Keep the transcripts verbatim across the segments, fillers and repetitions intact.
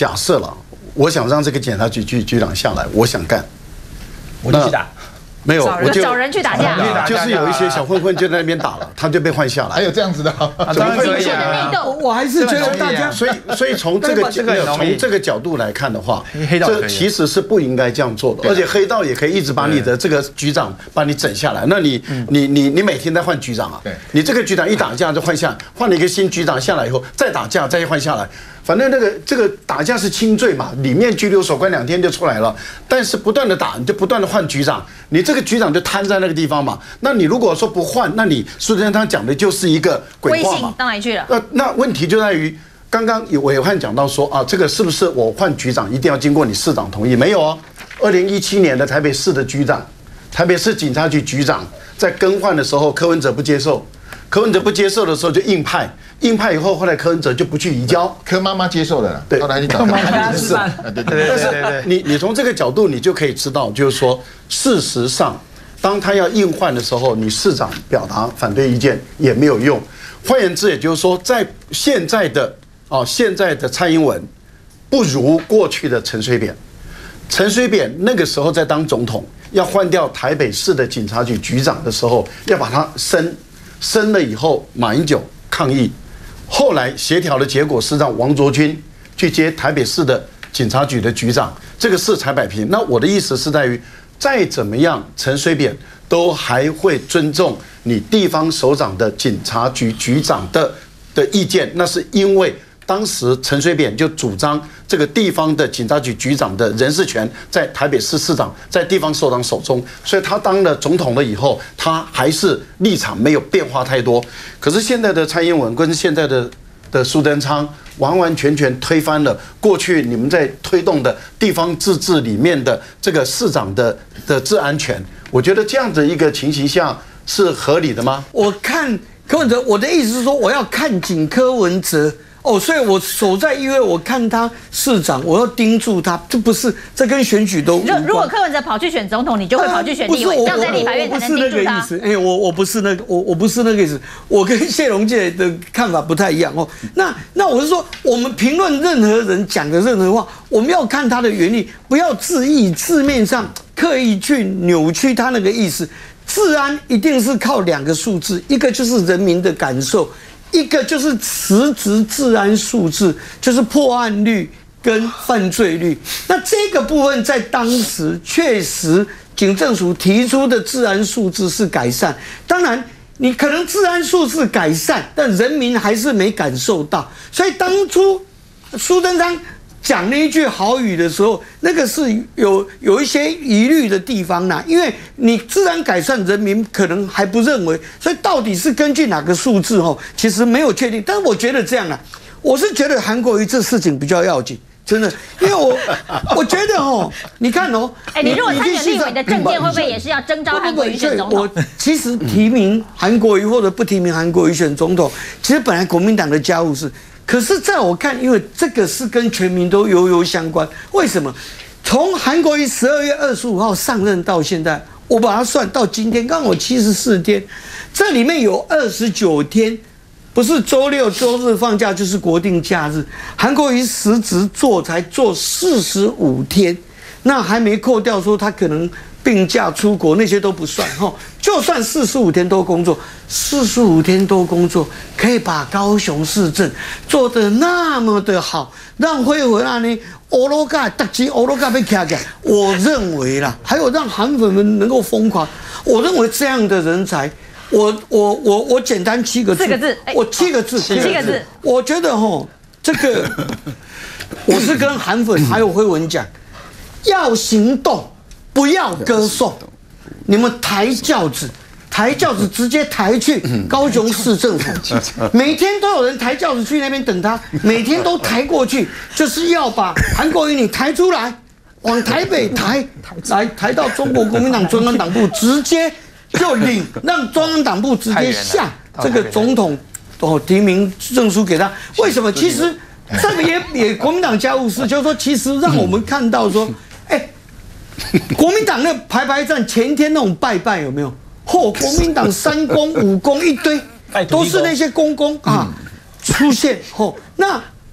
假设了，我想让这个检察局局局长下来，我想干， 我就去打。 没有，我就找人去打架， 就是有一些小混混就在那边打了，他就被换下来。 还有这样子的， 怎么会？ 我还是觉得大家， 所以所以从这个从这个角度来看的话，这其实是不应该这样做的。而且黑道也可以一直把你的这个局长把你整下来，那你你你你每天在换局长啊？你这个局长一打架就换下，换了一个新局长下来以后再打架再换下来。 反正那个这个打架是轻罪嘛，里面拘留守关两天就出来了。但是不断的打，你就不断的换局长，你这个局长就瘫在那个地方嘛。那你如果说不换，那你苏贞昌讲的就是一个鬼话嘛。 到哪里去了？ 那那问题就在于，刚刚有伟汉讲到说啊，这个是不是我换局长一定要经过你市长同意？没有啊。二零一七年的台北市的局长，台北市警察局局长在更换的时候，柯文哲不接受。 柯文哲不接受的时候就硬派，硬派以后，后来柯文哲就不去移交， 柯妈妈接受了， 对， 后来你找柯妈妈是，对对对。但是你你从这个角度，你就可以知道，就是说，事实上，当他要硬换的时候，你市长表达反对意见也没有用。换言之，也就是说，在现在的哦，现在的蔡英文不如过去的陈水扁。陈水扁那个时候在当总统，要换掉台北市的警察局局长的时候，要把他升。 升了以后，马英九抗议，后来协调的结果是让王卓君去接台北市的警察局的局长，这个事才摆平。那我的意思是在于，再怎么样，陈水扁都还会尊重你地方首长的警察局局长的的意见，那是因为。 当时陈水扁就主张这个地方的警察局局长的人事权在台北市市长在地方首长手中，所以他当了总统了以后，他还是立场没有变化太多。可是现在的蔡英文跟现在的的苏贞昌完完全全推翻了过去你们在推动的地方自治里面的这个市长的的治安权。我觉得这样的一个情形下是合理的吗？ 我看柯文哲，我的意思是说，我要看紧柯文哲。 哦，所以我所在因为我看他市长，我要盯住他，这不是这跟选举都无关。 如果柯文哲跑去选总统，你就会跑去选立委，这样在立法院才能盯住他。 哎，我我不是那个，我我不是那个意思，我跟谢龙介的看法不太一样哦。那那我是说，我们评论任何人讲的任何话，我们要看他的原理，不要字义字面上刻意去扭曲他那个意思。治安一定是靠两个数字，一个就是人民的感受。 一个就是实质治安数字，就是破案率跟犯罪率。那这个部分在当时确实，警政署提出的治安数字是改善。当然，你可能治安数字改善，但人民还是没感受到。所以当初苏贞昌讲那一句好语的时候，那个是有有一些疑虑的地方啦，因为你治安改善，人民可能还不认为，所以到底是根据哪个数字哦，其实没有确定。但是我觉得这样啦，我是觉得韩国瑜这事情比较要紧，真的，因为我我觉得哦，你看哦， 哎，你如果参选立委的政见，会不会也是要征召韩国瑜选总统？ 我其实提名韩国瑜或者不提名韩国瑜选总统，其实本来国民党的家务事。 可是，在我看，因为这个是跟全民都悠悠相关。为什么？从韩国瑜十二月二十五号上任到现在，我把它算到今天，刚好七十四天，这里面有二十九天，不是周六周日放假，就是国定假日。韩国瑜实质做才做四十五天，那还没扣掉说他可能病假出国那些都不算哈。就算四十五天都工作，四十五天都工作，可以把高雄市政做得那么的好，让辉文啊呢，欧罗嘎特级欧罗嘎被卡起来，我认为啦，还有让韩粉们能够疯狂，我认为这样的人才，我我我我简单七个字， 四个字， 我七个字， 七个字， 我觉得吼，这个我是跟韩粉还有辉文讲，要行动，不要歌颂。你们抬轿子，抬轿子直接抬去高雄市政府，每天都有人抬轿子去那边等他，每天都抬过去，就是要把韩国瑜你抬出来，往台北抬，来抬到中国国民党中央党部，直接就领，让中央党部直接下这个总统哦提名证书给他。为什么？其实这个也也国民党家务事，就是说，其实让我们看到说，哎。国民党那排排站前天那种拜拜有没有？嚯、哦，国民党三公五公一堆，都是那些公公啊出现。嚯、哦，那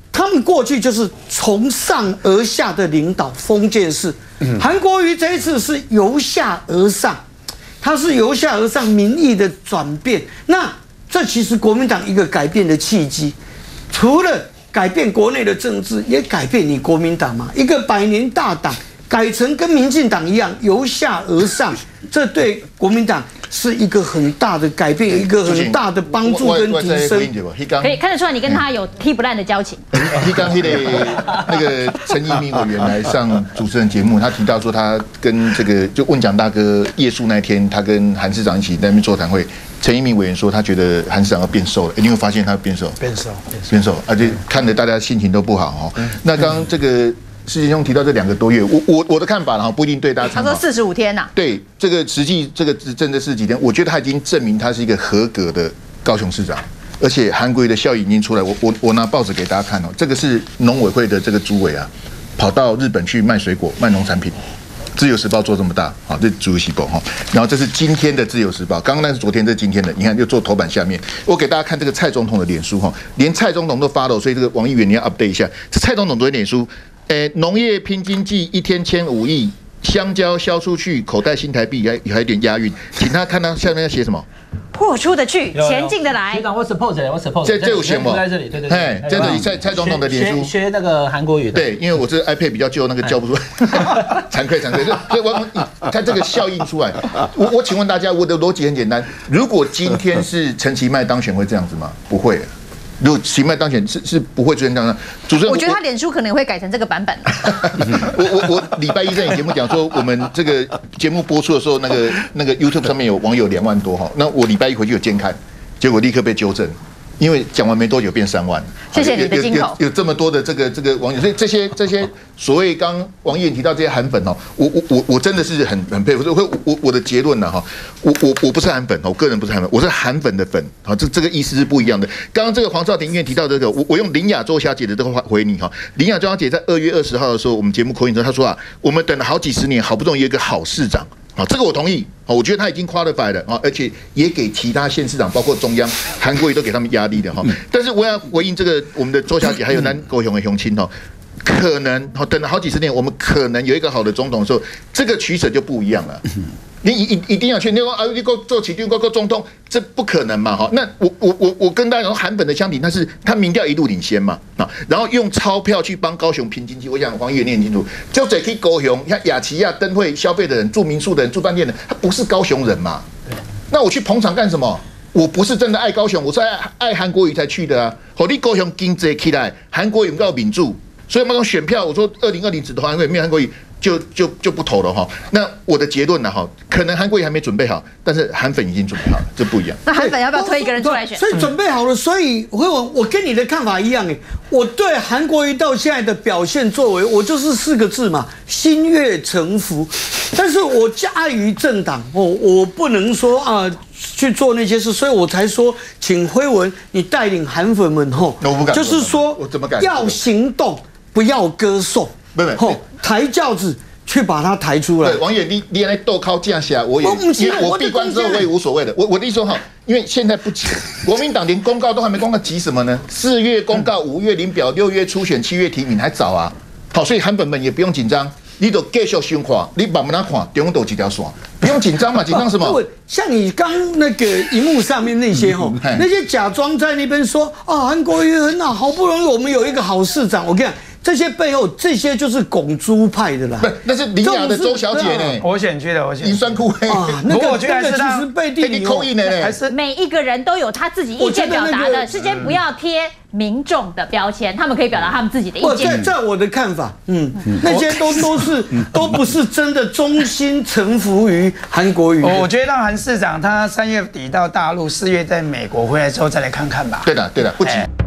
他们过去就是从上而下的领导封建式，韩国瑜这一次是由下而上，他是由下而上民意的转变。那这其实国民党一个改变的契机，除了改变国内的政治，也改变你国民党嘛，一个百年大党改成跟民进党一样由下而上，这对国民党是一个很大的改变，一个很大的帮助跟提升。 可以看得出来，你跟他有踢不烂的交情。 他刚那个那个陈一鸣委员来上主持人节目，他提到说他跟这个就问蒋大哥夜宿那天，他跟韩市长一起在那边座谈会。陈一鸣委员说，他觉得韩市长要变瘦了，你有发现他变瘦？ 变瘦， 变瘦，而且看得大家心情都不好哦。那刚刚这个施先兄提到这两个多月，我我我的看法哈，不一定对大家参考。 他说四十五天呐。对， 这个实际这个真的是几天，我觉得他已经证明他是一个合格的高雄市长，而且韩国瑜的效益已经出来。我我我拿报纸给大家看哦，这个是农委会的这个主委啊，跑到日本去卖水果、卖农产品。自由时报做这么大，好，这自由时报哈，然后这是今天的自由时报，刚刚那是昨天，这是今天的，你看就做头版下面，我给大家看这个蔡总统的脸书哈，连蔡总统都发了，所以这个王议员你要 update 一下，这蔡总统的脸书，诶，农业拼经济一天签五亿，香蕉销出去，口袋新台币还还有点押韵，请他看他下面要写什么。 破出的去，前进的来。 学长，我 support 我 support。 这这有选吗？ 在这里，对对对。 哎，在这里蔡蔡总统的脸书学那个韩国语的。 对，因为我这 iPad 比较旧，那个叫不出来，惭愧惭愧。所以我看这个效应出来，我我请问大家，我的逻辑很简单：如果今天是陈其迈当选，会这样子吗？不会。如果其迈当选是是不会出现这样的。主持人， 我觉得他脸书可能会改成这个版本。 我我我礼拜一在你节目讲说，我们这个节目播出的时候，那个那个 YouTube 上面有网友两万多哈，那我礼拜一回去有监看，结果立刻被纠正。因为讲完没多久变三万， 谢谢你的金口。 有有这么多的这个这个网友，所以这些这些所谓刚王议员提到这些韩粉哦，我我我我真的是很很佩服。我我我的结论呢哈，我我我不是韩粉，我个人不是韩粉，我是韩粉的粉。好，这这个意思是不一样的。刚刚这个黄兆庭议员提到这个，我我用林亚洲小姐的这个话回你哈。林亚洲小姐在二月二十号的时候，我们节目口音的时候，她说啊，我们等了好几十年，好不容易有一个好市长。好，这个我同意。好，我觉得他已经 qualified 了啊，而且也给其他县市长，包括中央、韩国瑜都给他们压力的哈。但是我要回应这个我们的周小姐，还有南高雄的雄亲哦，可能好等了好几十年，我们可能有一个好的总统的时候，这个取舍就不一样了。你一一一定要去，你说啊，你给我做起，你给我总统，这不可能嘛？哈，那我我我我跟大家说，韩粉的相比，那是他民调一路领先嘛啊，然后用钞票去帮高雄拼经济。我想黄议员你很清楚，就这去高雄，你看雅琪亚灯会消费的人、住民宿的人、住饭店的人，他不是高雄人嘛？那我去捧场干什么？我不是真的爱高雄，我是爱爱韩国瑜才去的啊。好，你高雄经济起来，韩国瑜要民主，所以那种选票，我说二零二零只投韩国瑜，没有韩国瑜。就就就不投了哈。那我的结论呢哈，可能韩国瑜还没准备好，但是韩粉已经准备好了，这不一样。 那韩粉要不要推一个人出来选？ 所以准备好了，所以我我我跟你的看法一样哎，我对韩国瑜到现在的表现作为，我就是四个字嘛，心悦诚服。但是我碍于政党哦，我不能说啊去做那些事，所以我才说，请辉文你带领韩粉们吼，就是说我怎么敢要行动，不要歌颂。不不，吼抬轿子去把它抬出来。 对，王爷，你你来斗靠架下，我也，因为我闭关之后我也无所谓的。我我的意思说哈，因为现在不急，国民党连公告都还没公告，急什么呢？四月公告，五月领表，六月初选，七月提名，还早啊。好，所以韩粉们也不用紧张，你都继续循环，你慢慢来看，中央都几条线，不用紧张嘛，紧张什么？ 像你刚那个荧幕上面那些吼，那些假装在那边说啊，韩国瑜很好，好不容易我们有一个好市长，我跟你讲。这些背后，这些就是拱猪派的啦。 不，那是林雅的周小姐呢， 我选区的，我选银酸裤黑。 那个我觉得其实背地里扣印的呢， 还是每一个人都有他自己意见表达的，事先不要贴民众的标签，他们可以表达他们自己的意见。 在在我的看法，嗯，那些都都是都不是真的忠心臣服于韩国瑜。 我觉得让韩市长他三月底到大陆，四月在美国回来之后再来看看吧。 对的，对的，不急。